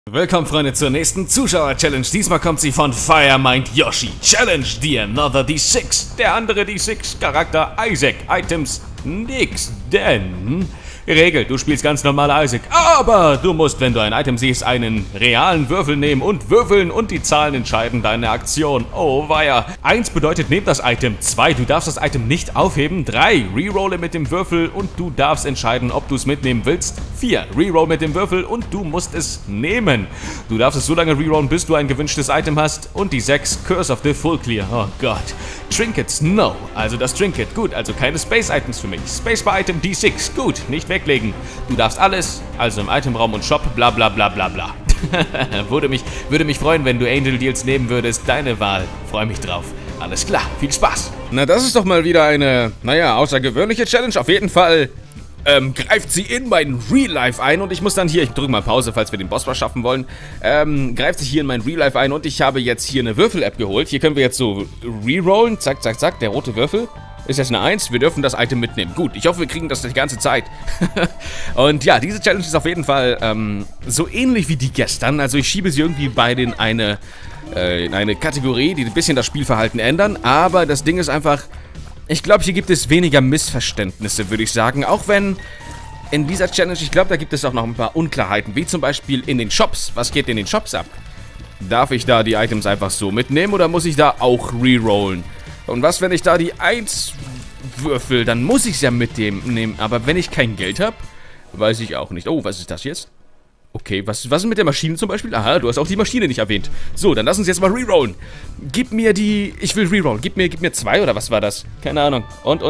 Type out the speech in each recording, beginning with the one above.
Willkommen, Freunde, zur nächsten Zuschauer-Challenge. Diesmal kommt sie von Firemind Yoshi. Challenge the another D6. Der andere D6. Charakter Isaac. Items nix, denn... Regel, du spielst ganz normal Isaac, aber du musst, wenn du ein Item siehst, einen realen Würfel nehmen und würfeln und die Zahlen entscheiden deine Aktion. Oh weia. 1 bedeutet, nehmt das Item. 2, du darfst das Item nicht aufheben. 3, rerolle mit dem Würfel und du darfst entscheiden, ob du es mitnehmen willst. 4, reroll mit dem Würfel und du musst es nehmen. Du darfst es so lange rerollen, bis du ein gewünschtes Item hast. Und die 6, Curse of the Full Clear. Oh Gott. Trinkets, no. Also das Trinket, gut, also keine Space-Items für mich. Spacebar-Item D6, gut, nicht weglegen. Du darfst alles, also im Itemraum und Shop, bla bla bla bla bla. Würde mich freuen, wenn du Angel Deals nehmen würdest. Deine Wahl, freue mich drauf. Alles klar, viel Spaß. Na, das ist doch mal wieder eine, naja, außergewöhnliche Challenge. Auf jeden Fall greift sie in mein Real Life ein und ich muss dann hier, ich drücke mal Pause, falls wir den Boss schaffen wollen, greift sich hier in mein Real Life ein und ich habe jetzt hier eine Würfel-App geholt. Hier können wir jetzt so rerollen, zack, zack, zack, der rote Würfel ist jetzt eine 1, wir dürfen das Item mitnehmen. Gut, ich hoffe, wir kriegen das die ganze Zeit. Und ja, diese Challenge ist auf jeden Fall so ähnlich wie die gestern, also ich schiebe sie irgendwie beide in eine Kategorie, die ein bisschen das Spielverhalten ändern, aber das Ding ist einfach... Ich glaube, hier gibt es weniger Missverständnisse, würde ich sagen. Auch wenn in dieser Challenge, ich glaube, da gibt es auch noch ein paar Unklarheiten. Wie zum Beispiel in den Shops. Was geht in den Shops ab? Darf ich da die Items einfach so mitnehmen oder muss ich da auch rerollen? Und was, wenn ich da die 1 würfel? Dann muss ich es ja mitnehmen. Aber wenn ich kein Geld habe, weiß ich auch nicht. Oh, was ist das jetzt? Okay, was ist mit der Maschine zum Beispiel? Aha, du hast auch die Maschine nicht erwähnt. So, dann lass uns jetzt mal rerollen. Gib mir die... Ich will rerollen. Gib mir 2 oder was war das? Keine Ahnung. Und.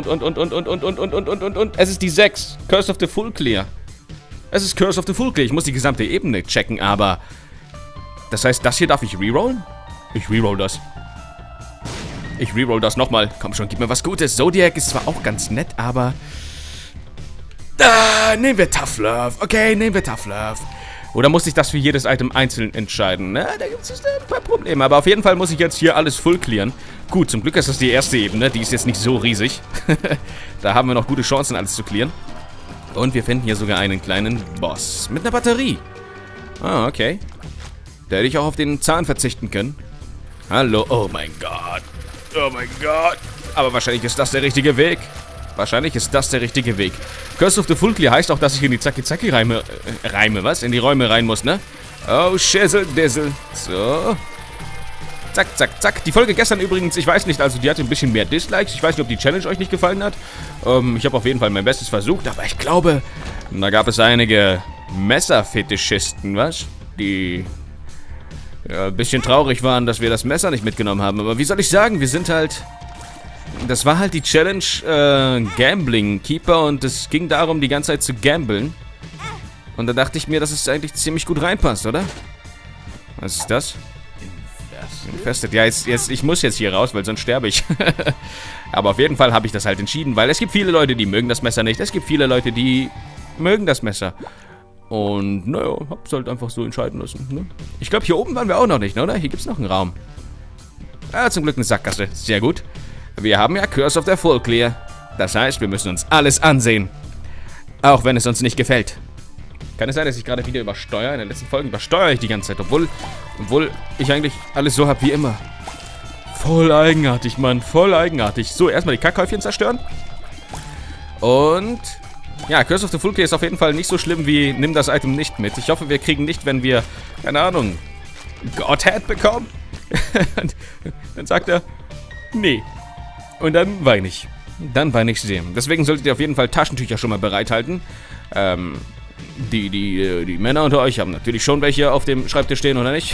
Es ist die 6. Curse of the Full Clear. Es ist Curse of the Full Clear. Ich muss die gesamte Ebene checken, aber... Das heißt, das hier darf ich rerollen? Ich reroll das. Ich reroll das nochmal. Komm schon, gib mir was Gutes. Zodiac ist zwar auch ganz nett, aber... nehmen wir Tough Love. Okay, nehmen wir Tough Love. Oder muss ich das für jedes Item einzeln entscheiden? Na, da gibt es ein paar Probleme. Aber auf jeden Fall muss ich jetzt hier alles full clearen. Gut, zum Glück ist das die erste Ebene. Die ist jetzt nicht so riesig. Da haben wir noch gute Chancen, alles zu clearen. Und wir finden hier sogar einen kleinen Boss. Mit einer Batterie. Ah, okay. Da hätte ich auch auf den Zahn verzichten können. Hallo. Oh mein Gott. Oh mein Gott. Aber wahrscheinlich ist das der richtige Weg. Wahrscheinlich ist das der richtige Weg. Curse of the Full Clear heißt auch, dass ich in die Zacki-Zacki-Reime, in die Räume rein muss, ne? Oh, Shizzle, Dizzle. So. Zack, zack, zack. Die Folge gestern übrigens, ich weiß nicht, also die hatte ein bisschen mehr Dislikes. Ich weiß nicht, ob die Challenge euch nicht gefallen hat. Ich habe auf jeden Fall mein Bestes versucht, aber ich glaube, da gab es einige Messerfetischisten, was? Die ja, ein bisschen traurig waren, dass wir das Messer nicht mitgenommen haben. Aber wie soll ich sagen, wir sind halt... Das war halt die Challenge Gambling Keeper und es ging darum, die ganze Zeit zu gamblen. Und da dachte ich mir, dass es eigentlich ziemlich gut reinpasst, oder? Was ist das? Infested. Ja, ich muss jetzt hier raus, weil sonst sterbe ich. Aber auf jeden Fall habe ich das halt entschieden, weil es gibt viele Leute, die mögen das Messer nicht. Es gibt viele Leute, die mögen das Messer. Und naja, hab's halt einfach so entscheiden lassen. Ne? Ich glaube, hier oben waren wir auch noch nicht, oder? Hier gibt's noch einen Raum. Ah, zum Glück eine Sackgasse. Sehr gut. Wir haben ja Curse of the Full Clear. Das heißt, wir müssen uns alles ansehen. Auch wenn es uns nicht gefällt. Kann es sein, dass ich gerade wieder übersteuere? In den letzten Folgen übersteuere ich die ganze Zeit. Obwohl ich eigentlich alles so habe wie immer. Voll eigenartig, Mann. Voll eigenartig. So, erstmal die Kackhäufchen zerstören. Und... Ja, Curse of the Full Clear ist auf jeden Fall nicht so schlimm wie nimm das Item nicht mit. Ich hoffe, wir kriegen nicht, wenn wir, keine Ahnung, Godhead bekommen. Dann sagt er, nee. Und dann weine ich. Dann weine ich sehr. Deswegen solltet ihr auf jeden Fall Taschentücher schon mal bereithalten. Die Männer unter euch haben natürlich schon welche auf dem Schreibtisch stehen, oder nicht?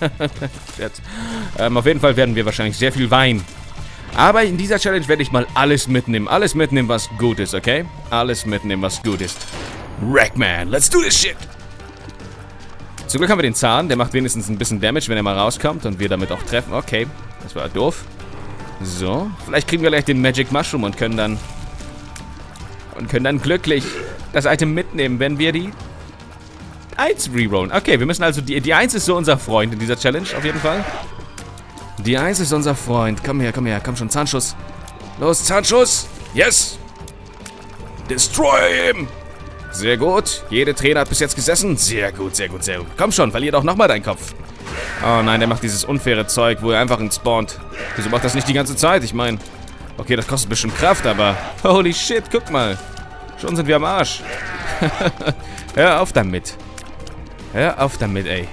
Auf jeden Fall werden wir wahrscheinlich sehr viel weinen. Aber in dieser Challenge werde ich mal alles mitnehmen. Alles mitnehmen, was gut ist, okay? Alles mitnehmen, was gut ist. Wreckman, let's do this shit! Zum Glück haben wir den Zahn. Der macht wenigstens ein bisschen Damage, wenn er mal rauskommt und wir damit auch treffen. Okay, das war doof. So, vielleicht kriegen wir gleich den Magic Mushroom und können dann glücklich das Item mitnehmen, wenn wir die 1 rerollen. Okay, wir müssen also, die 1 ist so unser Freund in dieser Challenge, auf jeden Fall. Die 1 ist unser Freund. Komm her, komm schon, Zahnschuss. Los, Zahnschuss. Yes. Destroy him. Sehr gut. Jede Träne hat bis jetzt gesessen. Sehr gut, sehr gut, sehr gut. Komm schon, verlier doch nochmal deinen Kopf. Oh nein, der macht dieses unfaire Zeug, wo er einfach spawnt. Wieso macht das nicht die ganze Zeit? Ich meine, okay, das kostet bestimmt Kraft, aber holy shit, guck mal. Schon sind wir am Arsch. Hör auf damit. Hör auf damit, ey.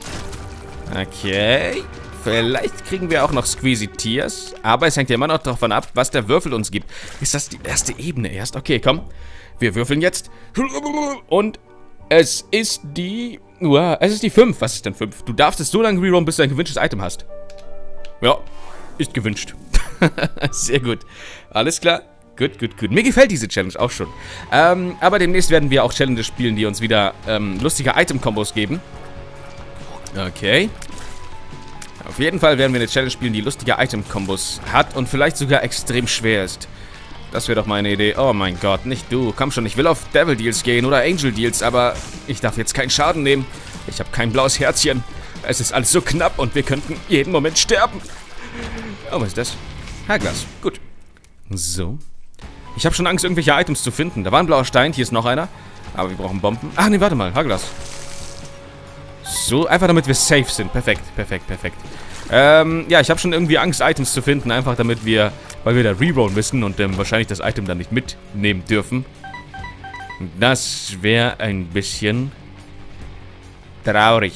Okay. Vielleicht kriegen wir auch noch Squeezy Tears. Aber es hängt ja immer noch davon ab, was der Würfel uns gibt. Ist das die erste Ebene erst? Okay, komm. Wir würfeln jetzt. Und es ist die... es ist die 5. Was ist denn 5? Du darfst es so lange rerollen, bis du ein gewünschtes Item hast. Ja, ist gewünscht. Sehr gut. Alles klar. Gut, gut, gut. Mir gefällt diese Challenge auch schon. Aber demnächst werden wir auch Challenges spielen, die uns wieder lustige Item-Kombos geben. Okay. Auf jeden Fall werden wir eine Challenge spielen, die lustige Item-Kombos hat und vielleicht sogar extrem schwer ist. Das wäre doch meine Idee. Oh mein Gott, nicht du. Komm schon, ich will auf Devil Deals gehen oder Angel Deals, aber ich darf jetzt keinen Schaden nehmen. Ich habe kein blaues Herzchen. Es ist alles so knapp und wir könnten jeden Moment sterben. Oh, was ist das? Haarglas. Gut. So. Ich habe schon Angst, irgendwelche Items zu finden. Da war ein blauer Stein, hier ist noch einer. Aber wir brauchen Bomben. Ach nee, warte mal, Haarglas. So, einfach damit wir safe sind. Perfekt, perfekt, perfekt. Ja, ich habe schon irgendwie Angst, Items zu finden. Einfach damit wir, weil wir da rerollen müssen und wahrscheinlich das Item dann nicht mitnehmen dürfen. Das wäre ein bisschen traurig.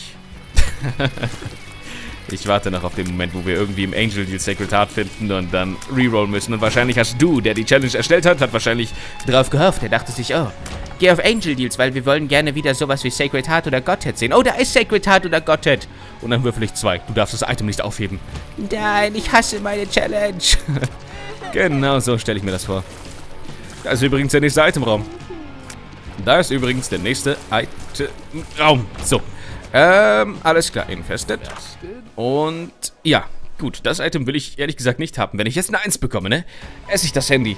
Ich warte noch auf den Moment, wo wir irgendwie im Angel Deal Sacred Heart finden und dann rerollen müssen. Und wahrscheinlich hast du, der die Challenge erstellt hat, wahrscheinlich drauf gehofft. Er dachte sich, oh, geh auf Angel Deals, weil wir wollen gerne wieder sowas wie Sacred Heart oder Godhead sehen. Oh, da ist Sacred Heart oder Godhead. Und dann würfel ich 2. Du darfst das Item nicht aufheben. Nein, ich hasse meine Challenge. Genau so stelle ich mir das vor. Da ist übrigens der nächste Itemraum. Da ist übrigens der nächste Itemraum. So. Alles klar, infested. Und ja, gut, das Item will ich ehrlich gesagt nicht haben. Wenn ich jetzt eine 1 bekomme, ne, esse ich das Handy.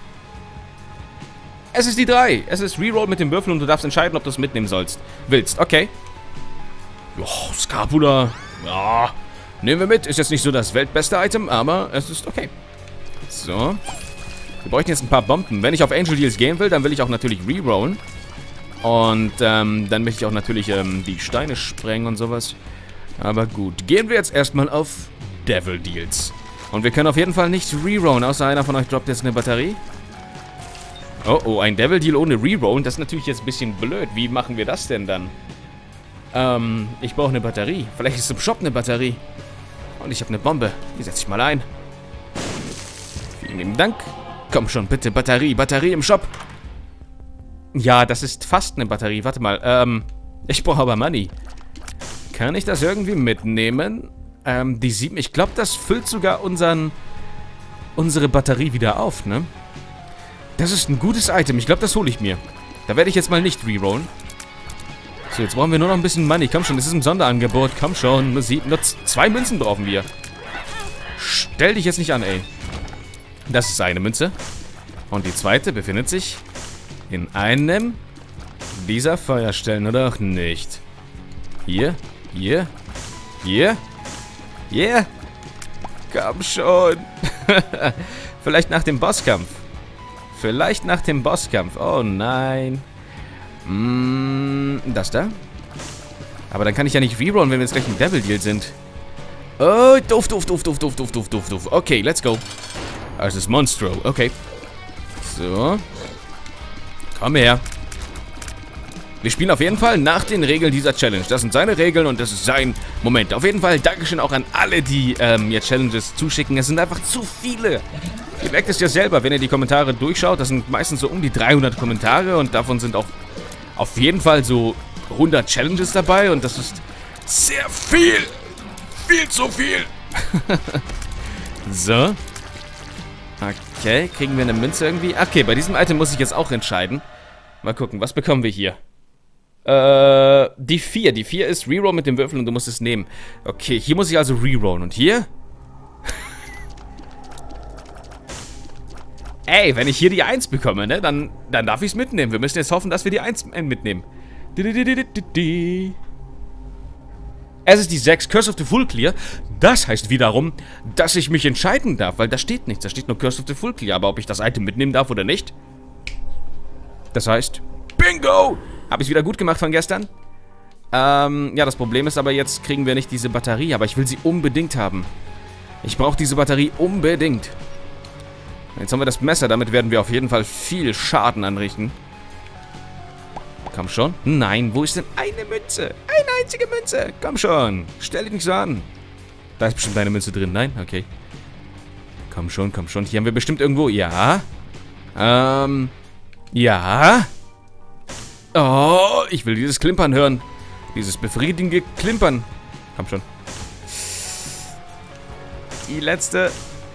Es ist die 3. Es ist Reroll mit dem Würfel und du darfst entscheiden, ob du es mitnehmen willst. Okay. Joa, Scapula. Ja, nehmen wir mit. Ist jetzt nicht so das weltbeste Item, aber es ist okay. So. Wir bräuchten jetzt ein paar Bomben. Wenn ich auf Angel Deals gehen will, dann will ich auch natürlich rerollen. Und dann möchte ich auch natürlich die Steine sprengen und sowas. Aber gut, gehen wir jetzt erstmal auf Devil Deals. Und wir können auf jeden Fall nicht rerollen, außer einer von euch droppt jetzt eine Batterie. Oh, oh, ein Devil Deal ohne Rerollen, das ist natürlich jetzt ein bisschen blöd. Wie machen wir das denn dann? Ich brauche eine Batterie. Vielleicht ist im Shop eine Batterie. Und ich habe eine Bombe. Die setze ich mal ein. Vielen lieben Dank. Komm schon, bitte, Batterie. Batterie im Shop. Ja, das ist fast eine Batterie. Warte mal, ich brauche aber Money. Kann ich das irgendwie mitnehmen? Die 7, ich glaube, das füllt sogar unsere Batterie wieder auf, ne? Das ist ein gutes Item. Ich glaube, das hole ich mir. Da werde ich jetzt mal nicht rerollen. So, jetzt brauchen wir nur noch ein bisschen Money. Komm schon, das ist ein Sonderangebot. Komm schon, nur 2 Münzen brauchen wir. Stell dich jetzt nicht an, ey. Das ist eine Münze. Und die zweite befindet sich in einem dieser Feuerstellen, oder auch nicht? Hier, hier, hier, hier. Komm schon. Vielleicht nach dem Bosskampf. Vielleicht nach dem Bosskampf. Oh nein. Das da? Aber dann kann ich ja nicht rerollen, wenn wir jetzt gleich im Devil Deal sind. Oh, doof, doof, doof, doof, doof, doof, doof, doof, doof. Okay, let's go. Das ist Monstro. Okay. So. Komm her. Wir spielen auf jeden Fall nach den Regeln dieser Challenge. Das sind seine Regeln und das ist sein Moment. Auf jeden Fall Dankeschön auch an alle, die mir Challenges zuschicken. Es sind einfach zu viele. Ihr merkt es ja selber, wenn ihr die Kommentare durchschaut. Das sind meistens so um die 300 Kommentare und davon sind auch auf jeden Fall so 100 Challenges dabei. Und das ist sehr viel. Viel zu viel. So. Okay, kriegen wir eine Münze irgendwie? Okay, bei diesem Item muss ich jetzt auch entscheiden. Mal gucken, was bekommen wir hier? Die 4. Die 4 ist Reroll mit dem Würfel und du musst es nehmen. Okay, hier muss ich also rerollen. Und hier? Ey, wenn ich hier die 1 bekomme, ne, dann darf ich es mitnehmen. Wir müssen jetzt hoffen, dass wir die 1 mitnehmen. Es ist die 6, Curse of the Full Clear. Das heißt wiederum, dass ich mich entscheiden darf, weil da steht nichts. Da steht nur Curse of the Full Clear. Aber ob ich das Item mitnehmen darf oder nicht? Das heißt, Bingo! Habe ich wieder gut gemacht von gestern? Ja, das Problem ist aber, jetzt kriegen wir nicht diese Batterie, aber ich will sie unbedingt haben. Ich brauche diese Batterie unbedingt. Jetzt haben wir das Messer, damit werden wir auf jeden Fall viel Schaden anrichten. Komm schon. Nein, wo ist denn eine Münze? Eine einzige Münze. Komm schon. Stell dich nicht so an. Da ist bestimmt eine Münze drin. Nein? Okay. Komm schon, komm schon. Hier haben wir bestimmt irgendwo... Ja. Ja. Oh, ich will dieses Klimpern hören. Dieses befriedigende Klimpern. Komm schon. Die letzte...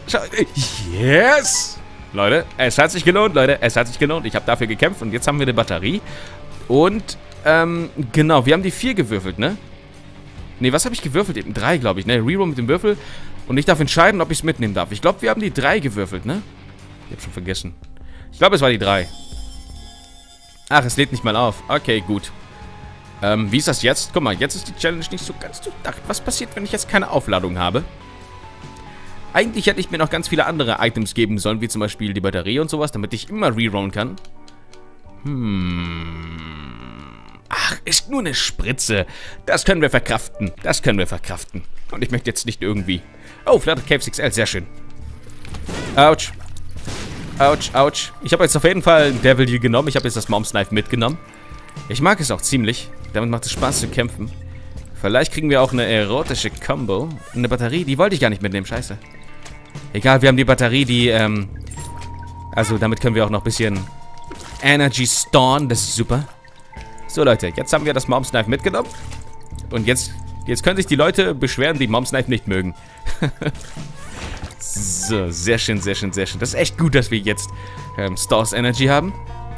Yes! Leute, es hat sich gelohnt, Leute. Es hat sich gelohnt. Ich habe dafür gekämpft und jetzt haben wir eine Batterie. Und, genau, wir haben die 4 gewürfelt, ne? Ne, was habe ich gewürfelt? Eben 3, glaube ich, ne? Reroll mit dem Würfel. Und ich darf entscheiden, ob ich es mitnehmen darf. Ich glaube, wir haben die 3 gewürfelt, ne? Ich habe schon vergessen. Ich glaube, es war die 3. Ach, es lädt nicht mal auf. Okay, gut. Wie ist das jetzt? Guck mal, jetzt ist die Challenge nicht so ganz durchdacht. Was passiert, wenn ich jetzt keine Aufladung habe? Eigentlich hätte ich mir noch ganz viele andere Items geben sollen, wie zum Beispiel die Batterie und sowas, damit ich immer rerollen kann. Ach, ist nur eine Spritze. Das können wir verkraften. Das können wir verkraften. Und ich möchte jetzt nicht irgendwie... Oh, Flooded Caves XL, sehr schön. Autsch. Autsch, autsch. Ich habe jetzt auf jeden Fall ein Devil hier genommen. Ich habe jetzt das Mom's Knife mitgenommen. Ich mag es auch ziemlich. Damit macht es Spaß zu kämpfen. Vielleicht kriegen wir auch eine erotische Combo. Eine Batterie, die wollte ich gar nicht mitnehmen, scheiße. Egal, wir haben die Batterie, die, also damit können wir auch noch ein bisschen Energy storen, das ist super. So Leute, jetzt haben wir das Mom's Knife mitgenommen. Und jetzt können sich die Leute beschweren, die Mom's Knife nicht mögen. So, sehr schön, sehr schön, sehr schön. Das ist echt gut, dass wir jetzt Stores Energy haben.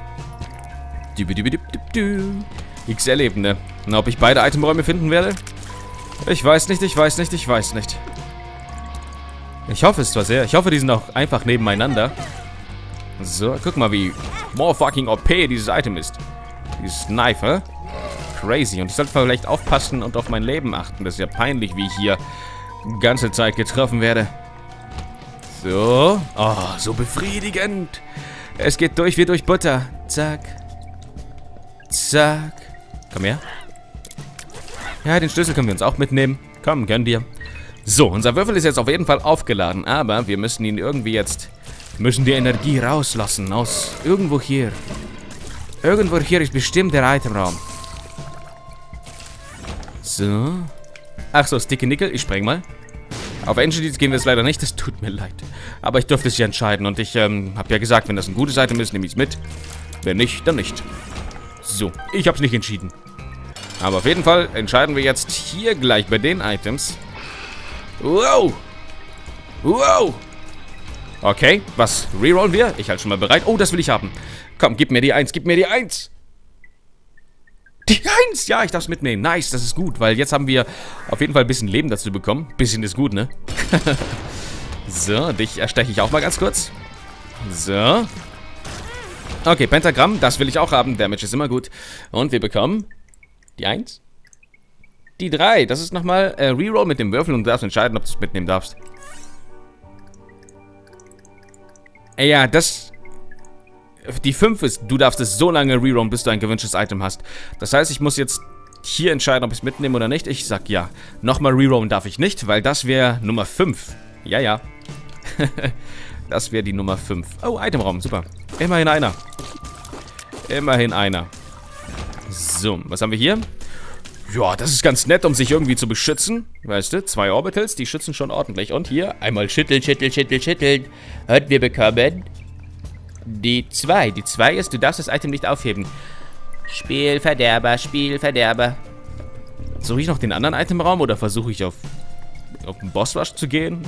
XL-Ebene. Und ob ich beide Itemräume finden werde? Ich weiß nicht, ich weiß nicht, ich weiß nicht. Ich hoffe es zwar sehr. Ich hoffe, die sind auch einfach nebeneinander. So, guck mal, wie more fucking OP dieses Item ist. Dieses Knife, hä? Crazy. Und ich sollte vielleicht aufpassen und auf mein Leben achten. Das ist ja peinlich, wie ich hier die ganze Zeit getroffen werde. So. Oh, so befriedigend. Es geht durch wie durch Butter. Zack. Zack. Komm her. Ja, den Schlüssel können wir uns auch mitnehmen. Komm, gönn dir. So, unser Würfel ist jetzt auf jeden Fall aufgeladen, aber wir müssen ihn irgendwie jetzt... müssen die Energie rauslassen aus irgendwo hier. Irgendwo hier ist bestimmt der Itemraum. So. Ach so, Sticky Nickel, ich spreng mal. Auf Engineers gehen wir jetzt leider nicht, das tut mir leid. Aber ich durfte es ja entscheiden und ich habe ja gesagt, wenn das ein gutes Item ist, nehme ich es mit. Wenn nicht, dann nicht. So, ich habe es nicht entschieden. Aber auf jeden Fall entscheiden wir jetzt hier gleich bei den Items. Wow! Wow! Okay, was rerollen wir? Ich halte schon mal bereit. Oh, das will ich haben. Komm, gib mir die 1, gib mir die 1. Die 1! Ja, ich darf es mitnehmen. Nice, das ist gut, weil jetzt haben wir auf jeden Fall ein bisschen Leben dazu bekommen. Bisschen ist gut, ne? So, dich ersteche ich auch mal ganz kurz. So. Okay, Pentagramm, das will ich auch haben. Damage ist immer gut. Und wir bekommen die 1. Die 3. Das ist nochmal Reroll mit dem Würfel und du darfst entscheiden, ob du es mitnehmen darfst. Ja, das... Die 5 ist, du darfst es so lange rerollen, bis du ein gewünschtes Item hast. Das heißt, ich muss jetzt hier entscheiden, ob ich es mitnehme oder nicht. Ich sag ja. Nochmal rerollen darf ich nicht, weil das wäre Nummer 5. Ja, ja. Das wäre die Nummer 5. Oh, Itemraum, super. Immerhin einer. Immerhin einer. So, was haben wir hier? Ja, das ist ganz nett, um sich irgendwie zu beschützen. Weißt du, 2 Orbitals, die schützen schon ordentlich. Und hier, einmal schütteln, schütteln, schütteln, schütteln. Und wir bekommen die 2. Die 2 ist, du darfst das Item nicht aufheben. Spielverderber, Spielverderber. Suche ich noch den anderen Itemraum oder versuche ich auf den Bossrush zu gehen?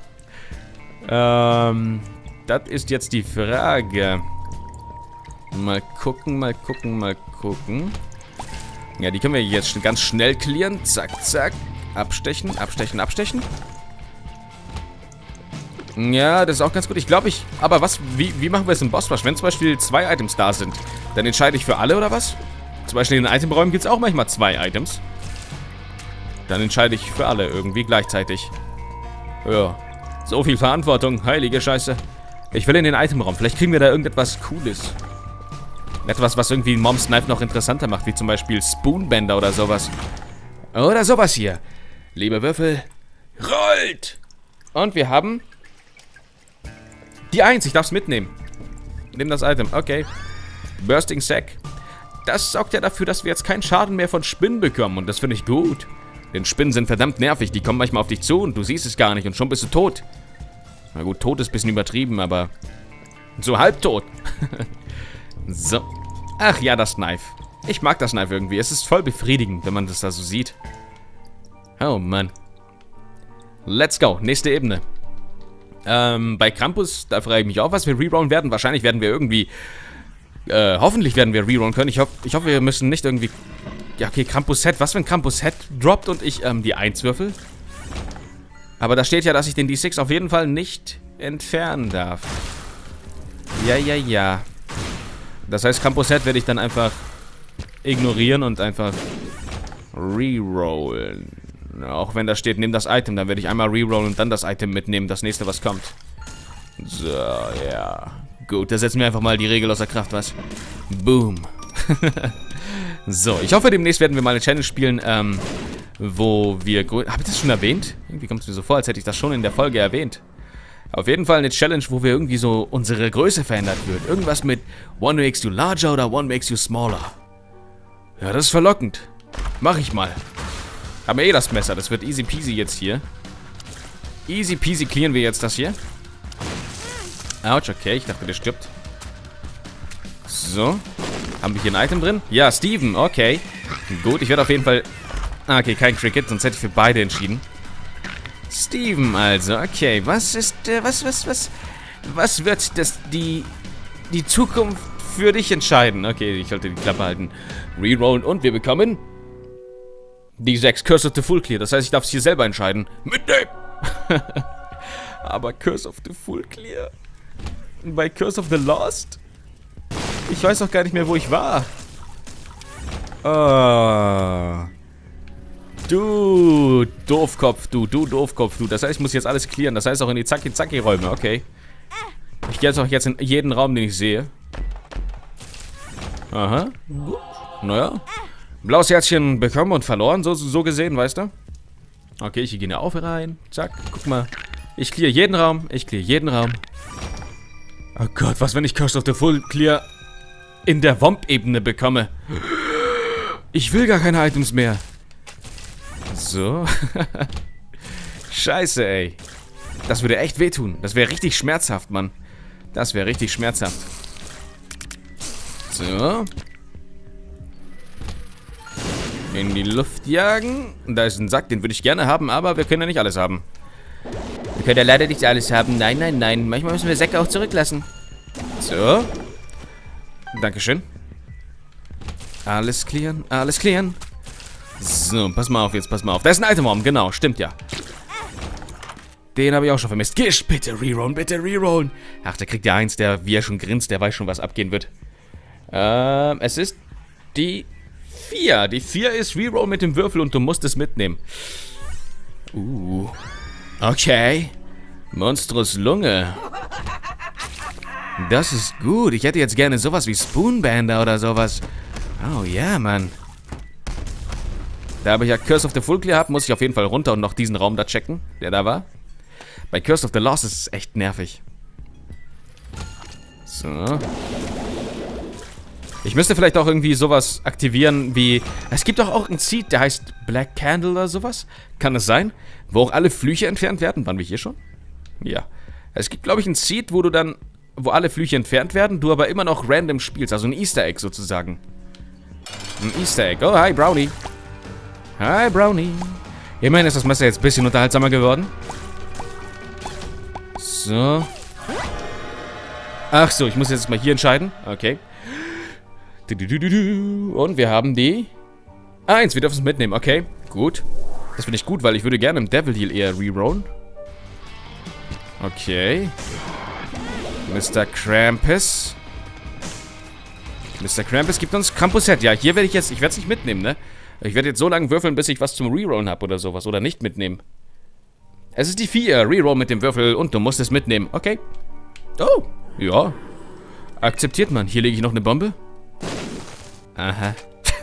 Das ist jetzt die Frage. Mal gucken, mal gucken, mal gucken. Ja, die können wir jetzt ganz schnell clearen. Zack, zack. Abstechen, abstechen, abstechen. Ja, das ist auch ganz gut. Ich glaube, aber was, wie machen wir es im Bossrush? Wenn zum Beispiel 2 Items da sind, dann entscheide ich für alle, oder was? Zum Beispiel in den Itemräumen gibt es auch manchmal 2 Items. Dann entscheide ich für alle irgendwie gleichzeitig. Ja. So viel Verantwortung. Heilige Scheiße. Ich will in den Itemraum. Vielleicht kriegen wir da irgendetwas Cooles. Etwas, was irgendwie Mom's Knife noch interessanter macht, wie zum Beispiel Spoonbender oder sowas. Oder sowas hier. Liebe Würfel, rollt! Und wir haben die 1, ich darf es mitnehmen. Nimm das Item, okay. Bursting Sack. Das sorgt ja dafür, dass wir jetzt keinen Schaden mehr von Spinnen bekommen und das finde ich gut. Denn Spinnen sind verdammt nervig, die kommen manchmal auf dich zu und du siehst es gar nicht und schon bist du tot. Na gut, tot ist ein bisschen übertrieben, aber so halbtot. So. Ach ja, das Knife. Ich mag das Knife irgendwie. Es ist voll befriedigend, wenn man das da so sieht. Oh Mann. Let's go. Nächste Ebene. Bei Krampus, da frage ich mich auch, was wir rerollen werden. Wahrscheinlich werden wir irgendwie... hoffentlich werden wir rerollen können. Ich hoffe, wir müssen nicht irgendwie... Ja, okay, Krampus-Set. Was, wenn Krampus-Set droppt und ich die 1 würfel? Aber da steht ja, dass ich den D6 auf jeden Fall nicht entfernen darf. Ja. Das heißt, Krampus-Set werde ich dann einfach ignorieren und einfach rerollen. Auch wenn da steht, nimm das Item, dann werde ich einmal rerollen und dann das Item mitnehmen, das nächste, was kommt. So, ja. Gut, da setzen wir einfach mal die Regel außer Kraft, was? Boom. So, ich hoffe, demnächst werden wir mal eine Challenge spielen, wo wir... Habe ich das schon erwähnt? Irgendwie kommt es mir so vor, als hätte ich das schon in der Folge erwähnt. Auf jeden Fall eine Challenge, wo wir irgendwie so unsere Größe verändert wird. Irgendwas mit One makes you larger oder One makes you smaller. Ja, das ist verlockend. Mach ich mal. Haben wir eh das Messer, das wird easy peasy jetzt hier. Easy peasy clearen wir jetzt das hier. Autsch, okay, ich dachte, der stirbt. So. Haben wir hier ein Item drin? Ja, Steven, okay. Gut, ich werde auf jeden Fall... Ah, okay, kein Cricket, sonst hätte ich für beide entschieden. Steven also, okay. Was ist, was wird die Zukunft für dich entscheiden? Okay, ich sollte die Klappe halten. Rerollen und wir bekommen... Die 6 Curse of the Full Clear. Das heißt, ich darf es hier selber entscheiden. Mitnehmen! Aber Curse of the Full Clear. Bei Curse of the Lost? Ich weiß auch gar nicht mehr, wo ich war. Oh. Du Doofkopf, du Doofkopf, du. Das heißt, ich muss jetzt alles clearen. Das heißt auch in die Zacki-Zacki-Räume, okay. Ich gehe jetzt auch jetzt in jeden Raum, den ich sehe. Aha. Naja. Blaues Herzchen bekommen und verloren, so gesehen, weißt du? Okay, ich gehe in auf rein. Zack, guck mal. Ich clear jeden Raum. Oh Gott, was, wenn ich Curse of the Full Clear in der Womp-Ebene bekomme? Ich will gar keine Items mehr. So. Scheiße, ey. Das würde echt wehtun. Das wäre richtig schmerzhaft, Mann. Das wäre richtig schmerzhaft. So. In die Luft jagen. Da ist ein Sack, den würde ich gerne haben, aber wir können ja nicht alles haben. Wir können ja leider nicht alles haben. Nein. Manchmal müssen wir Säcke auch zurücklassen. So. Dankeschön. Alles clearen. So, pass mal auf jetzt, pass mal auf. Da ist ein Itemraum, genau, stimmt ja. Den habe ich auch schon vermisst. Gish, bitte rerollen. Ach, der kriegt ja 1, der, wie er schon grinst, der weiß schon, was abgehen wird. Es ist die 4. Die 4 ist Reroll mit dem Würfel und du musst es mitnehmen. Okay. Monstrous Lunge. Das ist gut. Ich hätte jetzt gerne sowas wie Spoonbender oder sowas. Oh ja, Mann. Da habe ich ja Curse of the Full Clear gehabt, muss ich auf jeden Fall runter und noch diesen Raum da checken, der da war. Bei Curse of the Lost ist es echt nervig. So. Ich müsste vielleicht auch irgendwie sowas aktivieren wie... Es gibt doch auch einen Seed, der heißt Black Candle oder sowas. Kann es sein? Wo auch alle Flüche entfernt werden. Waren wir hier schon? Ja. Es gibt, glaube ich, einen Seed, wo du dann... Wo alle Flüche entfernt werden, du aber immer noch random spielst. Also ein Easter Egg sozusagen. Ein Easter Egg. Oh, hi, Brownie. Hi, Brownie. Immerhin ist das Messer jetzt ein bisschen unterhaltsamer geworden. So. Ach so, ich muss jetzt mal hier entscheiden. Okay. Und wir haben die 1. Wir dürfen es mitnehmen. Okay, gut. Das finde ich gut, weil ich würde gerne im Devil Deal eher rerollen. Okay. Mr. Krampus. Mr. Krampus gibt uns Krampus-Set. Ja, hier werde ich jetzt... Ich werde es nicht mitnehmen, ne? Ich werde jetzt so lange würfeln, bis ich was zum Rerollen habe oder sowas. Oder nicht mitnehmen. Es ist die 4. Reroll mit dem Würfel und du musst es mitnehmen. Okay. Oh, ja. Akzeptiert man. Hier lege ich noch eine Bombe. Aha.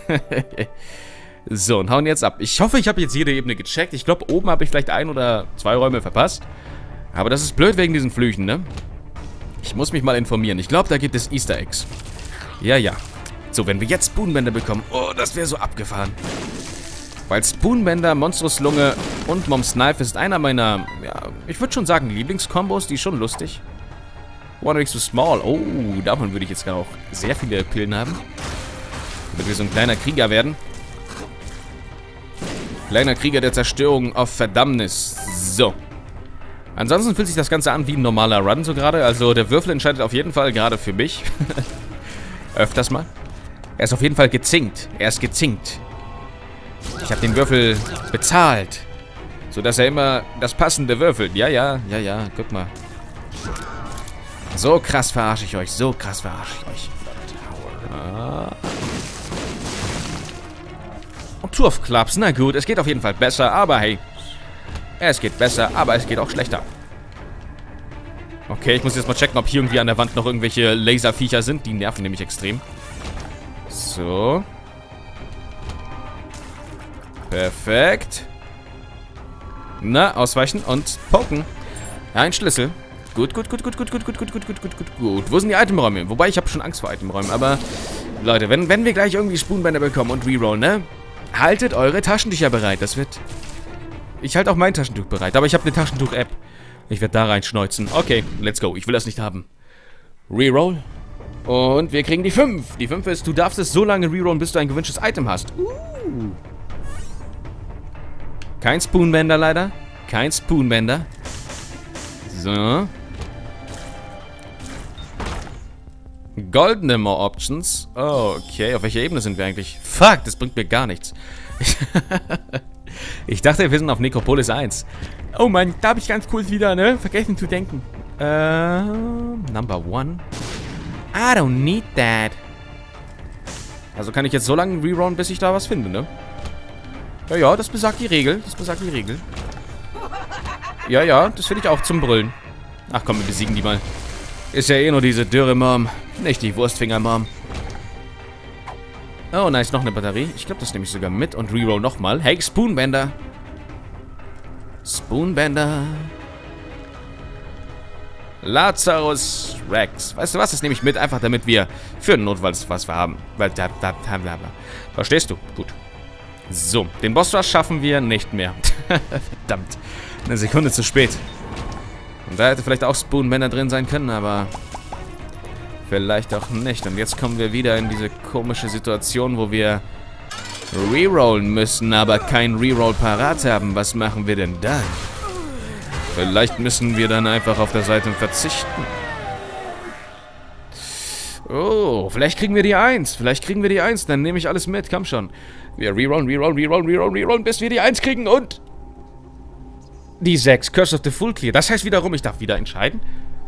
So, und hauen jetzt ab. Ich hoffe, ich habe jetzt jede Ebene gecheckt. Ich glaube, oben habe ich vielleicht 1 oder 2 Räume verpasst. Aber das ist blöd wegen diesen Flüchen, ne? Ich muss mich mal informieren. Ich glaube, da gibt es Easter Eggs. Ja, ja. So, wenn wir jetzt Spoonbender bekommen. Oh, das wäre so abgefahren. Weil Spoonbender, Monstrous Lunge und Mom's Knife ist einer meiner, ja, ich würde schon sagen, Lieblingskombos. Die ist schon lustig. One Week so Small. Oh, davon würde ich jetzt gerne auch sehr viele Pillen haben. Damit wir so ein kleiner Krieger werden. Kleiner Krieger der Zerstörung auf Verdammnis. So. Ansonsten fühlt sich das Ganze an wie ein normaler Run so gerade. Also der Würfel entscheidet auf jeden Fall gerade für mich. Öfters mal. Er ist auf jeden Fall gezinkt. Er ist gezinkt. Ich habe den Würfel bezahlt. Sodass er immer das Passende würfelt. Ja, ja, ja, ja. Guck mal. So krass verarsche ich euch. So krass verarsche ich euch. Ah. Und Turf Clubs. Na gut, es geht auf jeden Fall besser. Aber hey. Es geht besser, aber es geht auch schlechter. Okay, ich muss jetzt mal checken, ob hier irgendwie an der Wand noch irgendwelche Laserviecher sind. Die nerven nämlich extrem. So. Perfekt. Na, ausweichen und poken. Ein Schlüssel. Gut, gut, gut, gut, gut, gut, gut, gut, gut, gut, gut, gut, gut. Wo sind die Itemräume? Wobei, ich habe schon Angst vor Itemräumen. Aber, Leute, wenn wir gleich irgendwie Spoonbender bekommen und Rerollen, ne? Haltet eure Taschentücher bereit. Das wird... Ich halte auch mein Taschentuch bereit. Aber ich habe eine Taschentuch-App. Ich werde da reinschneuzen. Okay, let's go. Ich will das nicht haben. Reroll. Und wir kriegen die 5. Die 5 ist, du darfst es so lange rerollen, bis du ein gewünschtes Item hast. Kein Spoonbender leider. Kein Spoonbender. So. Goldene More Options. Oh, okay. Auf welcher Ebene sind wir eigentlich? Fuck, das bringt mir gar nichts. Ich dachte, wir sind auf Necropolis 1. Oh Mann, da habe ich ganz cool wieder, ne? Vergessen zu denken. Number 1. I don't need that. Also kann ich jetzt so lange rerollen, bis ich da was finde, ne? Ja, ja, das besagt die Regel. Das besagt die Regel. Ja, ja, das finde ich auch zum Brüllen. Ach komm, wir besiegen die mal. Ist ja eh nur diese Dürre-Mom. Nicht die Wurstfinger-Mom. Oh, nice, noch eine Batterie. Ich glaube, das nehme ich sogar mit und reroll nochmal. Hey, Spoonbender. Spoonbender. Lazarus Rex. Weißt du was, das nehme ich mit, einfach damit wir für den Notfall was wir haben. Verstehst du? Gut. So, den Bossrush schaffen wir nicht mehr. Verdammt. Eine Sekunde zu spät. Und da hätte vielleicht auch Spoonbender drin sein können, aber... vielleicht auch nicht. Und jetzt kommen wir wieder in diese komische Situation, wo wir rerollen müssen, aber kein Reroll parat haben. Was machen wir denn dann? Vielleicht müssen wir dann einfach auf der Seite verzichten. Oh, vielleicht kriegen wir die 1. Vielleicht kriegen wir die 1. Dann nehme ich alles mit. Komm schon. Wir rerollen, bis wir die 1 kriegen und... die 6. Curse of the Full Clear. Das heißt wiederum, ich darf wieder entscheiden.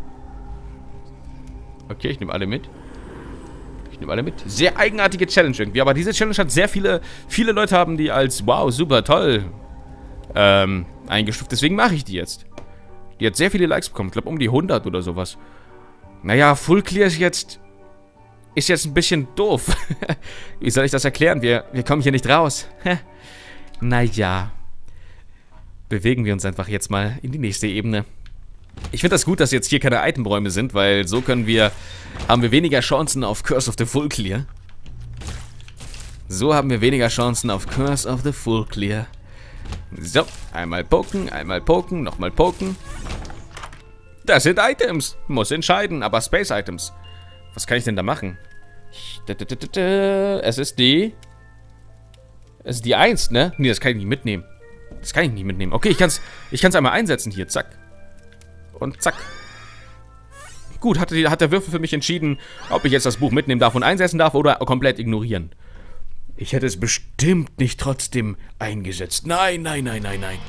Okay, ich nehme alle mit. Ich nehme alle mit. Sehr eigenartige Challenge irgendwie. Aber diese Challenge hat sehr viele Leute haben die als wow, super toll eingestuft. Deswegen mache ich die jetzt. Die hat sehr viele Likes bekommen. Ich glaube um die 100 oder sowas. Naja, Full Clear ist jetzt ein bisschen doof. Wie soll ich das erklären? Wir kommen hier nicht raus. Naja. Bewegen wir uns einfach jetzt mal in die nächste Ebene. Ich finde das gut, dass jetzt hier keine Itemräume sind, weil so haben wir weniger Chancen auf Curse of the Full Clear. So haben wir weniger Chancen auf Curse of the Full Clear. So, einmal poken, nochmal poken. Das sind Items. Muss entscheiden, aber Space Items. Was kann ich denn da machen? Es ist die 1, ne? Nee, das kann ich nicht mitnehmen. Das kann ich nicht mitnehmen. Okay, ich kann's einmal einsetzen hier. Zack. Und zack. Gut, hat der Würfel für mich entschieden, ob ich jetzt das Buch mitnehmen darf und einsetzen darf oder komplett ignorieren. Ich hätte es bestimmt nicht trotzdem eingesetzt. Nein, nein, nein, nein, nein.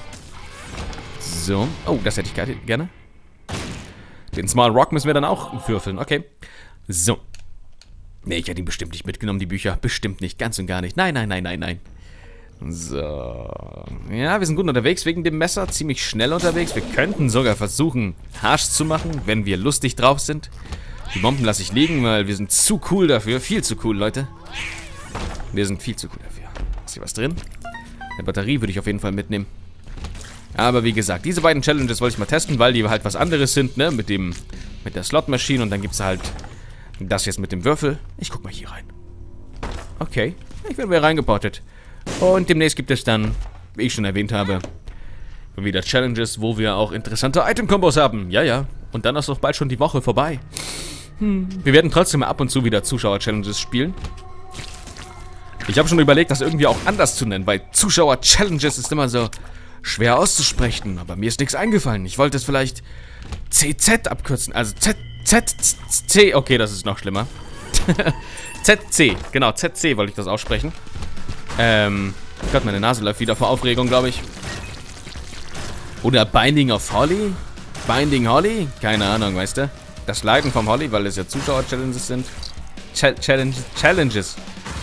So. Oh, das hätte ich gerne. Den Small Rock müssen wir dann auch würfeln. Okay. So. Nee, ich hätte ihn bestimmt nicht mitgenommen, die Bücher. Bestimmt nicht. Ganz und gar nicht. Nein, nein, nein, nein, nein. So. Ja, wir sind gut unterwegs wegen dem Messer. Ziemlich schnell unterwegs. Wir könnten sogar versuchen, Harsch zu machen, wenn wir lustig drauf sind. Die Bomben lasse ich liegen, weil wir sind zu cool dafür. Viel zu cool, Leute. Wir sind viel zu cool dafür. Ist hier was drin? Eine Batterie würde ich auf jeden Fall mitnehmen. Aber wie gesagt, diese beiden Challenges wollte ich mal testen, weil die halt was anderes sind, ne? Mit der Slot-Maschine und dann gibt es halt das jetzt mit dem Würfel. Ich guck mal hier rein. Okay, ich werde wieder reingeportet. Und demnächst gibt es dann, wie ich schon erwähnt habe, wieder Challenges, wo wir auch interessante Item-Kombos haben. Ja, ja. Und dann ist doch bald schon die Woche vorbei. Wir werden trotzdem ab und zu wieder Zuschauer-Challenges spielen. Ich habe schon überlegt, das irgendwie auch anders zu nennen, weil Zuschauer-Challenges ist immer so schwer auszusprechen. Aber mir ist nichts eingefallen. Ich wollte es vielleicht CZ abkürzen. Also ZC. Okay, das ist noch schlimmer. ZC. Genau, ZC wollte ich das aussprechen. Gott, meine Nase läuft wieder vor Aufregung, glaube ich. Oder Binding of Holly? Binding Holly? Keine Ahnung, weißt du? Das Leiden vom Holly, weil es ja Zuschauer-Challenges sind. Challenges.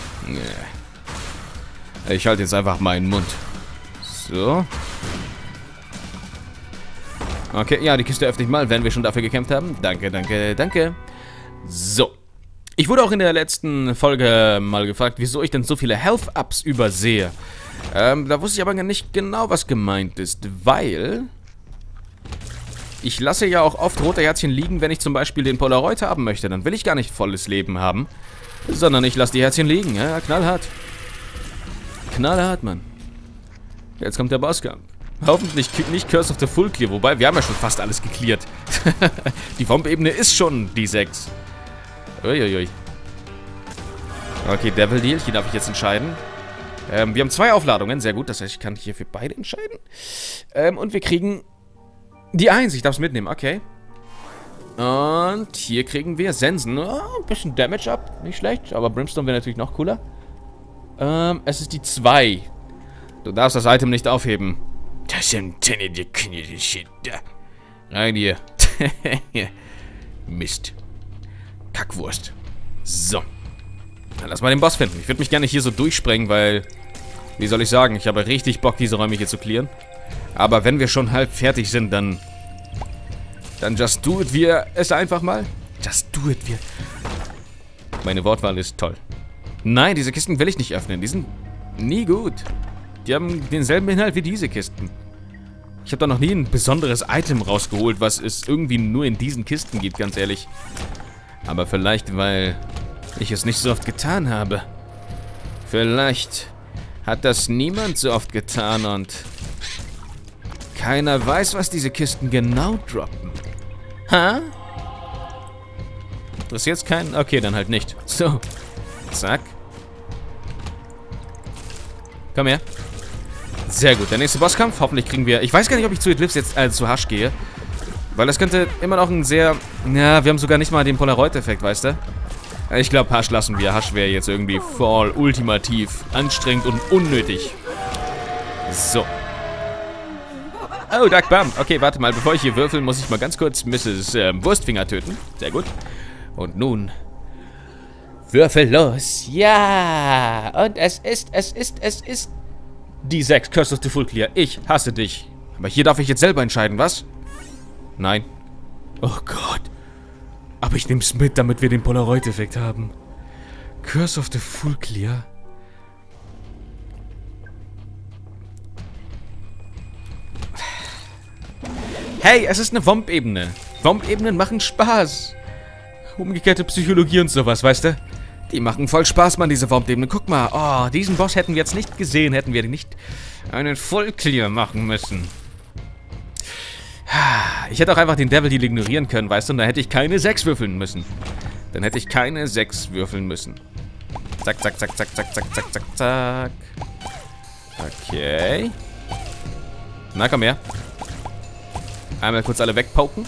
Ich halte jetzt einfach meinen Mund. So. Okay, ja, die Kiste öffne ich mal, wenn wir schon dafür gekämpft haben. Danke, danke, danke. So. Ich wurde auch in der letzten Folge mal gefragt, wieso ich denn so viele Health-Ups übersehe. Da wusste ich aber nicht genau, was gemeint ist, weil ich lasse ja auch oft rote Herzchen liegen, wenn ich zum Beispiel den Polaroid haben möchte. Dann will ich gar nicht volles Leben haben, sondern ich lasse die Herzchen liegen. Ja, knallhart. Knallhart, Mann. Jetzt kommt der Bosskampf. Hoffentlich nicht Curse of the Full Clear, wobei wir haben ja schon fast alles geklärt. Die Womp-Ebene ist schon die 6. Uiuiui. Okay, Devil Deal, hier darf ich jetzt entscheiden. Wir haben 2 Aufladungen, sehr gut, das heißt, ich kann hier für beide entscheiden. Und wir kriegen die 1, ich darf es mitnehmen, okay. Und hier kriegen wir Sensen. Oh, ein bisschen Damage ab, nicht schlecht, aber Brimstone wäre natürlich noch cooler. Es ist die 2. Du darfst das Item nicht aufheben. Das sind Shit. Rein hier. Mist. Kackwurst. So. Dann lass mal den Boss finden. Ich würde mich gerne hier so durchsprengen, weil, wie soll ich sagen, ich habe richtig Bock, diese Räume hier zu clearen. Aber wenn wir schon halb fertig sind, dann just do it wir es einfach mal. Just do it wir. Meine Wortwahl ist toll. Nein, diese Kisten will ich nicht öffnen. Die sind nie gut. Die haben denselben Inhalt wie diese Kisten. Ich habe da noch nie ein besonderes Item rausgeholt, was es irgendwie nur in diesen Kisten gibt, ganz ehrlich. Aber vielleicht, weil ich es nicht so oft getan habe. Vielleicht hat das niemand so oft getan und keiner weiß, was diese Kisten genau droppen. Ha? Interessiert's keinen? Okay, dann halt nicht. So. Zack. Komm her. Sehr gut. Der nächste Bosskampf. Hoffentlich kriegen wir... Ich weiß gar nicht, ob ich zu Eclipse jetzt zu Hush gehe. Weil das könnte immer noch ein sehr... Ja, wir haben sogar nicht mal den Polaroid-Effekt, weißt du? Ich glaube, Hush lassen wir. Hush wäre jetzt irgendwie voll ultimativ anstrengend und unnötig. So. Oh, Duck Bum. Okay, warte mal. Bevor ich hier würfel, muss ich mal ganz kurz Mrs. Wurstfinger töten. Sehr gut. Und nun... Würfel los. Ja. Und es ist... Die 6. Curse of the Full Clear. Ich hasse dich. Aber hier darf ich jetzt selber entscheiden, was? Nein. Oh Gott. Aber ich nehme es mit, damit wir den Polaroid-Effekt haben. Curse of the Full Clear. Hey, es ist eine Womp-Ebene. Womp-Ebenen machen Spaß. Umgekehrte Psychologie und sowas, weißt du? Die machen voll Spaß, Mann, diese Womp-Ebene. Guck mal, oh, diesen Boss hätten wir jetzt nicht gesehen, hätten wir nicht einen Full Clear machen müssen. Ich hätte auch einfach den Devil Deal ignorieren können, weißt du, und da hätte ich keine 6 würfeln müssen. Dann hätte ich keine 6 würfeln müssen. Zack, zack, zack, zack, zack, zack, zack, zack, zack. Okay. Na, komm her. Einmal kurz alle wegpoken.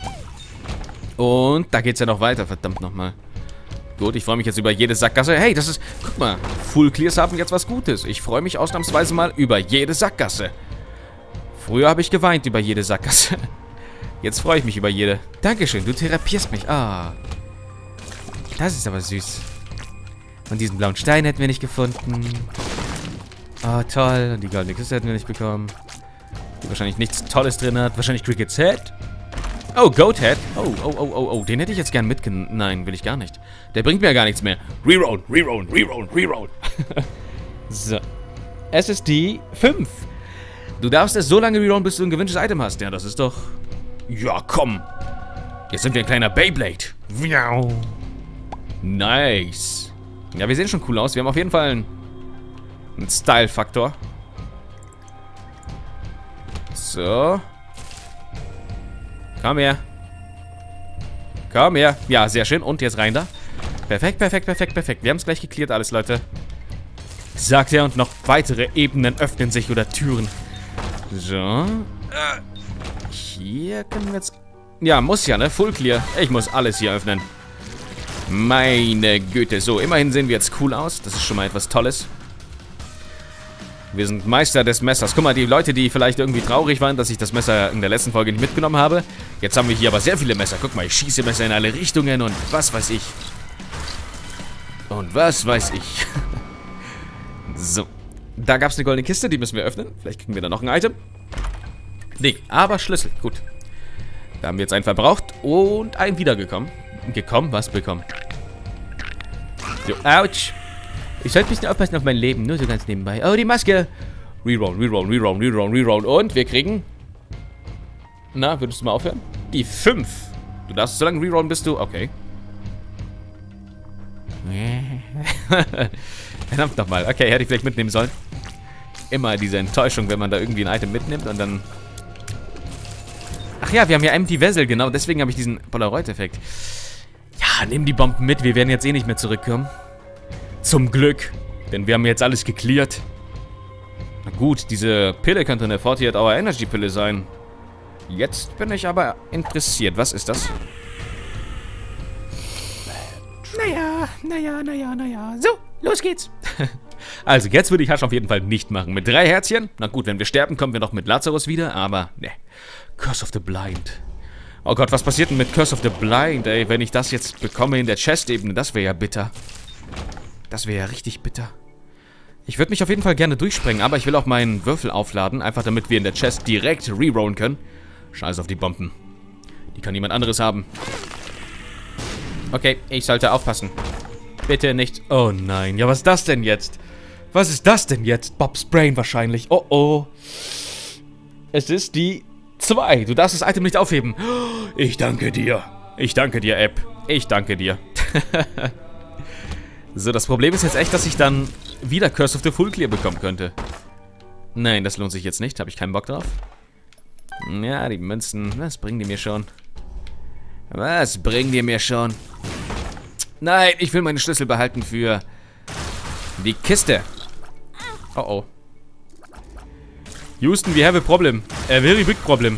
Und da geht's ja noch weiter, verdammt nochmal. Gut, ich freue mich jetzt über jede Sackgasse. Hey, das ist... Guck mal, Full Clears haben jetzt was Gutes. Ich freue mich ausnahmsweise mal über jede Sackgasse. Früher habe ich geweint über jede Sackgasse. Jetzt freue ich mich über jede. Dankeschön, du therapierst mich. Ah. Das ist aber süß. Und diesen blauen Stein hätten wir nicht gefunden. Ah, toll. Und die goldene Kiste hätten wir nicht bekommen. Die wahrscheinlich nichts Tolles drin hat. Wahrscheinlich Cricket's Head. Oh, Goathead. Oh, den hätte ich jetzt gern mitgenommen. Nein, will ich gar nicht. Der bringt mir ja gar nichts mehr. Reroll. So. Es ist die 5. Du darfst es so lange rerollen, bis du ein gewünschtes Item hast. Ja, das ist doch... Ja, komm. Jetzt sind wir ein kleiner Beyblade. Nice. Ja, wir sehen schon cool aus. Wir haben auf jeden Fall einen Style-Faktor. So. Komm her. Komm her. Ja, sehr schön. Und jetzt rein da. Perfekt. Wir haben es gleich geklärt, alles, Leute. Sagt er, und noch weitere Ebenen öffnen sich oder Türen. So. Hier können wir jetzt... Ja, muss ja, ne? Full clear. Ich muss alles hier öffnen. Meine Güte. So, immerhin sehen wir jetzt cool aus. Das ist schon mal etwas Tolles. Wir sind Meister des Messers. Guck mal, die Leute, die vielleicht irgendwie traurig waren, dass ich das Messer in der letzten Folge nicht mitgenommen habe. Jetzt haben wir hier aber sehr viele Messer. Guck mal, ich schieße Messer in alle Richtungen und was weiß ich. Und was weiß ich. So. Da gab es eine goldene Kiste, die müssen wir öffnen. Vielleicht kriegen wir da noch ein Item. Nee, aber Schlüssel. Gut. Da haben wir jetzt einen verbraucht und einen wiedergekommen. Was bekommen? So, ouch. Ich sollte ein bisschen aufpassen auf mein Leben, nur so ganz nebenbei. Oh, die Maske. Reroll. Und wir kriegen... Na, würdest du mal aufhören? Die 5. Du darfst so lange rerollen, bis du... Okay. Verdammt nochmal. Okay, hätte ich vielleicht mitnehmen sollen. Immer diese Enttäuschung, wenn man da irgendwie ein Item mitnimmt und dann... Ach ja, wir haben ja Empty Vessel, genau. Deswegen habe ich diesen Polaroid-Effekt. Ja, nehmen die Bomben mit. Wir werden jetzt eh nicht mehr zurückkommen. Zum Glück. Denn wir haben jetzt alles geklärt. Na gut, diese Pille könnte eine 48 Hour Energy Pille sein. Jetzt bin ich aber interessiert. Was ist das? Naja. So, los geht's. Also, jetzt würde ich Hasch auf jeden Fall nicht machen. Mit 3 Herzchen. Na gut, wenn wir sterben, kommen wir noch mit Lazarus wieder. Aber, ne. Curse of the Blind. Oh Gott, was passiert denn mit Curse of the Blind, ey? Wenn ich das jetzt bekomme in der Chest-Ebene, das wäre ja bitter. Das wäre ja richtig bitter. Ich würde mich auf jeden Fall gerne durchsprengen, aber ich will auch meinen Würfel aufladen, einfach damit wir in der Chest direkt rerollen können. Scheiß auf die Bomben. Die kann niemand anderes haben. Okay, ich sollte aufpassen. Bitte nicht. Oh nein, ja, was ist das denn jetzt? Was ist das denn jetzt? Bob's Brain wahrscheinlich. Oh oh. Es ist die 2. Du darfst das Item nicht aufheben. Ich danke dir. Ich danke dir, App. Ich danke dir. So, das Problem ist jetzt echt, dass ich dann wieder Curse of the Full Clear bekommen könnte. Nein, das lohnt sich jetzt nicht. Habe ich keinen Bock drauf. Ja, die Münzen. Was bringen die mir schon? Was bringen die mir schon? Nein, ich will meine Schlüssel behalten für die Kiste. Oh oh. Houston, we have a problem. A very big problem.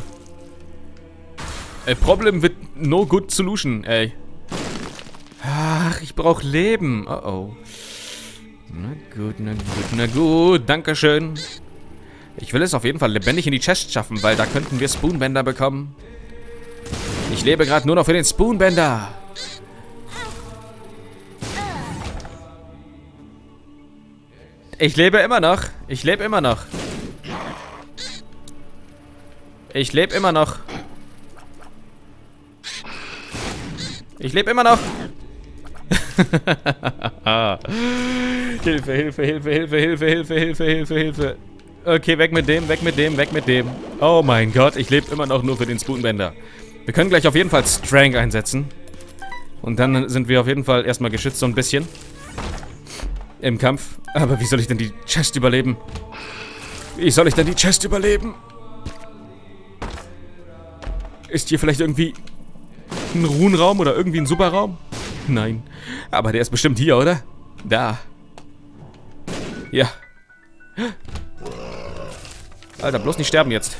A problem with no good solution, ey. Ach, ich brauche Leben. Oh oh. Na gut. Dankeschön. Ich will es auf jeden Fall lebendig in die Chest schaffen, weil da könnten wir Spoonbender bekommen. Ich lebe gerade nur noch für den Spoonbender. Ich lebe immer noch. Ich lebe immer noch. Ich lebe immer noch. Ich lebe immer noch. Hilfe. Okay, weg mit dem. Oh mein Gott, ich lebe immer noch nur für den Spoonbender. Wir können gleich auf jeden Fall Strength einsetzen. Und dann sind wir auf jeden Fall erstmal geschützt so ein bisschen. Im Kampf. Aber wie soll ich denn die Chest überleben? Ist hier vielleicht irgendwie ein Ruhenraum oder irgendwie ein Superraum? Nein. Aber der ist bestimmt hier, oder? Da. Ja. Alter, bloß nicht sterben jetzt.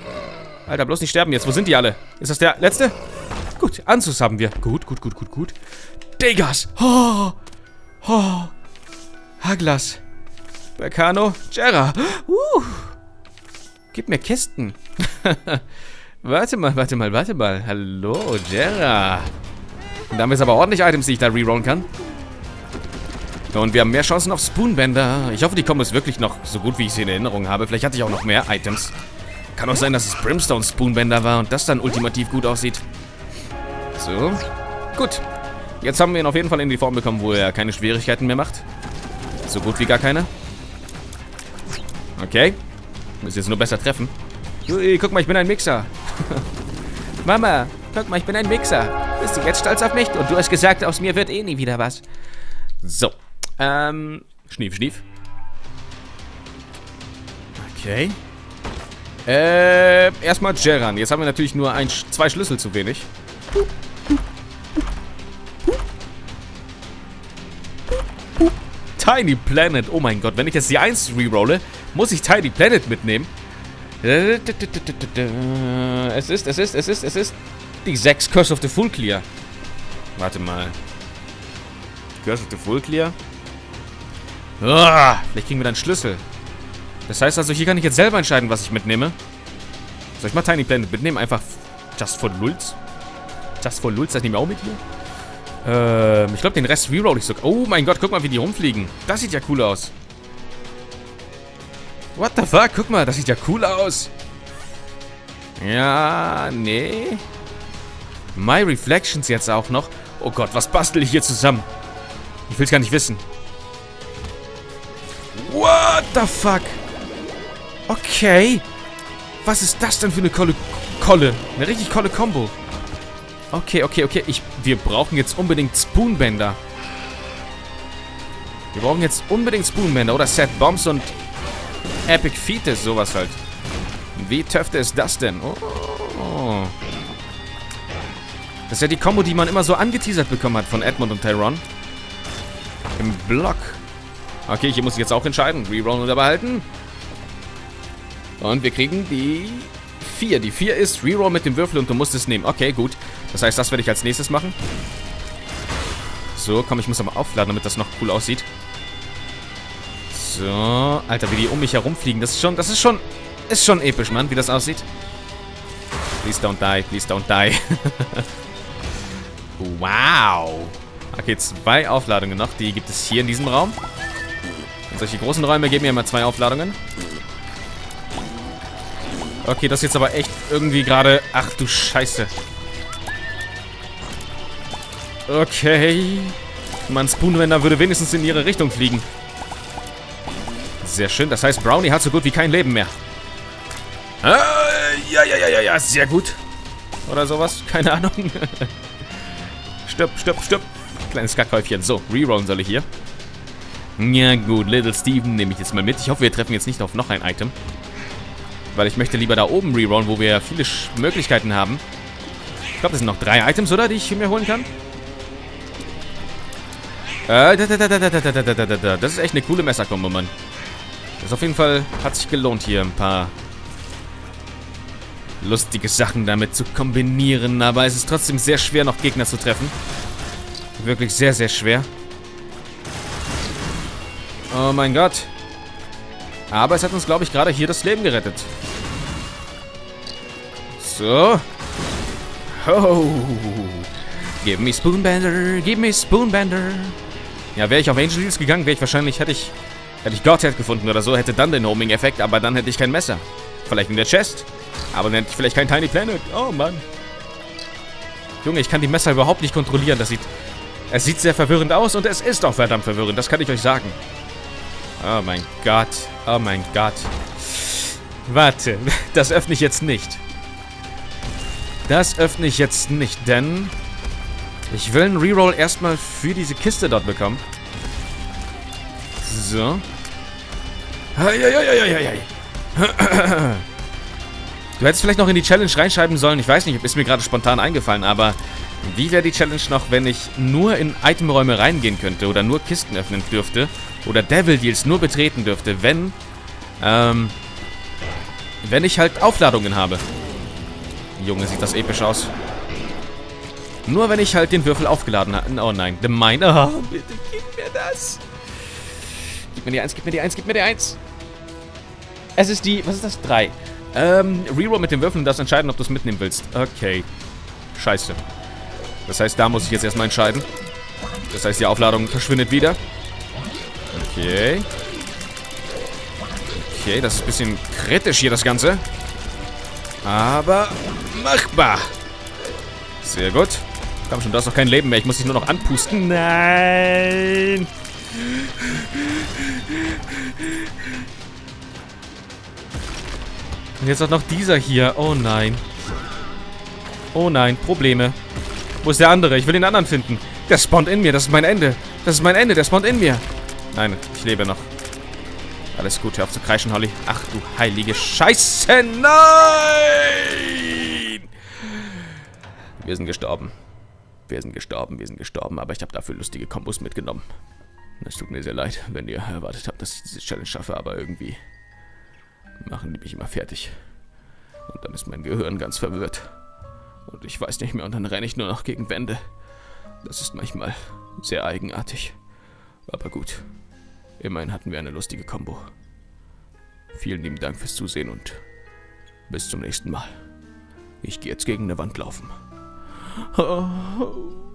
Wo sind die alle? Ist das der letzte? Gut, Anzus haben wir. Gut. Degas. Haglas. Berkano. Jera. Gib mir Kisten. Warte mal. Hallo, Jera. Und da haben wir jetzt aber ordentlich Items, die ich da rerollen kann. Und wir haben mehr Chancen auf Spoonbender. Ich hoffe, die kommen es wirklich noch so gut, wie ich sie in Erinnerung habe. Vielleicht hatte ich auch noch mehr Items. Kann auch sein, dass es Brimstone Spoonbender war und das dann ultimativ gut aussieht. So. Gut. Jetzt haben wir ihn auf jeden Fall in die Form bekommen, wo er keine Schwierigkeiten mehr macht. So gut wie gar keine. Okay. Muss jetzt nur besser treffen. Ui, guck mal, ich bin ein Mixer. Mama, guck mal, ich bin ein Mixer. Bist du jetzt stolz auf mich? Und du hast gesagt, aus mir wird eh nie wieder was. So. Schnief, schnief. Okay. Erstmal Gerran. Jetzt haben wir natürlich nur zwei Schlüssel zu wenig. Tiny Planet. Oh mein Gott, wenn ich jetzt die 1 rerolle, muss ich Tiny Planet mitnehmen. Es ist die 6 Curse of the Full Clear. Warte mal. Curse of the Full Clear? Vielleicht kriegen wir dann Schlüssel. Das heißt also, hier kann ich jetzt selber entscheiden, was ich mitnehme. Soll ich mal Tiny Planet mitnehmen? Einfach just for Lulz. Just for Lulz, das nehmen wir auch mit hier. Ich glaube, den Rest reroll ich sogar. Oh mein Gott, guck mal, wie die rumfliegen. Das sieht ja cool aus. What the fuck? Guck mal, das sieht ja cool aus. Ja, nee. My Reflections jetzt auch noch. Oh Gott, was bastel ich hier zusammen? Ich will es gar nicht wissen. What the fuck? Okay. Was ist das denn für eine Kolle? Eine richtig coole Combo. Okay. Wir brauchen jetzt unbedingt Spoonbender. Wir brauchen jetzt unbedingt Spoonbender oder Set Bombs und Epic Fetus, sowas halt. Wie töfte ist das denn? Oh. Das ist ja die Combo, die man immer so angeteasert bekommen hat von Edmund und Tyrone. Im Block. Okay, hier muss ich jetzt auch entscheiden. Rerollen oder behalten. Und wir kriegen die 4. Die 4 ist Reroll mit dem Würfel und du musst es nehmen. Okay, gut. Das heißt, das werde ich als nächstes machen. So, komm, ich muss aber aufladen, damit das noch cool aussieht. So, Alter, wie die um mich herumfliegen. Das ist schon episch, Mann, wie das aussieht. Please don't die, please don't die. Wow. Okay, 2 Aufladungen noch. Die gibt es hier in diesem Raum. Und solche großen Räume geben mir immer 2 Aufladungen. Okay, das ist jetzt aber echt irgendwie gerade... Ach du Scheiße. Okay. Mein Spoonbender würde wenigstens in ihre Richtung fliegen. Sehr schön. Das heißt, Brownie hat so gut wie kein Leben mehr. Ja. Sehr gut. Oder sowas. Keine Ahnung. Stirb. Kleines Kackhäufchen. So, rerollen soll ich hier. Ja gut, Little Steven nehme ich jetzt mal mit. Ich hoffe, wir treffen jetzt nicht auf noch ein Item. Weil ich möchte lieber da oben rerollen, wo wir viele Möglichkeiten haben. Ich glaube, das sind noch 3 Items, oder? Die ich mir holen kann. Das ist echt eine coole Messerkombo, Mann. Das auf jeden Fall hat sich gelohnt, hier ein paar lustige Sachen damit zu kombinieren. Aber es ist trotzdem sehr schwer, noch Gegner zu treffen. Wirklich sehr, sehr schwer. Oh mein Gott. Aber es hat uns, glaube ich, gerade hier das Leben gerettet. So. Oh. Give me Spoonbender. Give me Spoonbender. Ja, wäre ich auf Angel Heels gegangen, wäre ich wahrscheinlich, hätte ich Godhead gefunden oder so, hätte dann den Homing-Effekt, aber dann hätte ich kein Messer. Vielleicht in der Chest. Aber dann hätte ich vielleicht kein Tiny Planet. Oh, Mann. Junge, ich kann die Messer überhaupt nicht kontrollieren. Es sieht sehr verwirrend aus und es ist auch verdammt verwirrend. Das kann ich euch sagen. Oh mein Gott. Oh mein Gott. Warte. Das öffne ich jetzt nicht. Das öffne ich jetzt nicht, denn ich will einen Reroll erstmal für diese Kiste dort bekommen. So. Du hättest vielleicht noch in die Challenge reinschreiben sollen. Ich weiß nicht, ist mir gerade spontan eingefallen, aber wie wäre die Challenge noch, wenn ich nur in Itemräume reingehen könnte oder nur Kisten öffnen dürfte oder Devil Deals nur betreten dürfte, wenn ich halt Aufladungen habe. Junge, sieht das episch aus. Nur wenn ich halt den Würfel aufgeladen habe. Oh nein, The Mind. Oh, bitte gib mir das. Gib mir die 1, gib mir die 1, gib mir die 1. Es ist die, was ist das? 3. Reroll mit den Würfeln, das entscheiden, ob du es mitnehmen willst. Okay. Scheiße. Das heißt, da muss ich jetzt erstmal entscheiden. Das heißt, die Aufladung verschwindet wieder. Okay. Okay, das ist ein bisschen kritisch hier, das Ganze. Aber machbar. Sehr gut. Komm schon, du hast doch kein Leben mehr. Ich muss dich nur noch anpusten. Nein. Und jetzt auch noch dieser hier. Oh nein. Oh nein, Probleme. Wo ist der andere? Ich will den anderen finden. Der spawnt in mir. Das ist mein Ende. Das ist mein Ende. Der spawnt in mir. Nein, ich lebe noch. Alles gut, hör auf zu kreischen, Holly. Ach du heilige Scheiße. Nein! Wir sind gestorben. Wir sind gestorben. Aber ich habe dafür lustige Kombos mitgenommen. Es tut mir sehr leid, wenn ihr erwartet habt, dass ich diese Challenge schaffe. Aber irgendwie machen die mich immer fertig. Und dann ist mein Gehirn ganz verwirrt. Und ich weiß nicht mehr und dann renne ich nur noch gegen Wände. Das ist manchmal sehr eigenartig. Aber gut. Immerhin hatten wir eine lustige Kombo. Vielen lieben Dank fürs Zusehen und bis zum nächsten Mal. Ich gehe jetzt gegen eine Wand laufen. Oh.